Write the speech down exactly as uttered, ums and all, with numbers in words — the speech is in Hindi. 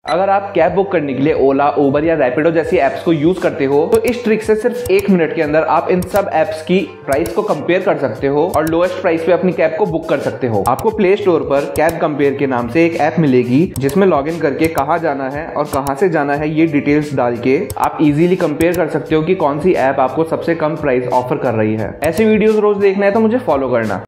अगर आप कैब बुक करने के लिए ओला, उबर या रैपिडो जैसी एप्स को यूज करते हो तो इस ट्रिक से सिर्फ एक मिनट के अंदर आप इन सब एप्स की प्राइस को कंपेयर कर सकते हो और लोएस्ट प्राइस पे अपनी कैब को बुक कर सकते हो। आपको प्ले स्टोर पर कैब कंपेयर के नाम से एक ऐप मिलेगी जिसमें लॉगिन करके कहाँ जाना है और कहाँ से जाना है ये डिटेल्स डाल के आप इजीली कंपेयर कर सकते हो कि कौन सी ऐप आपको सबसे कम प्राइस ऑफर कर रही है। ऐसी वीडियोस रोज देखना है तो मुझे फॉलो करना।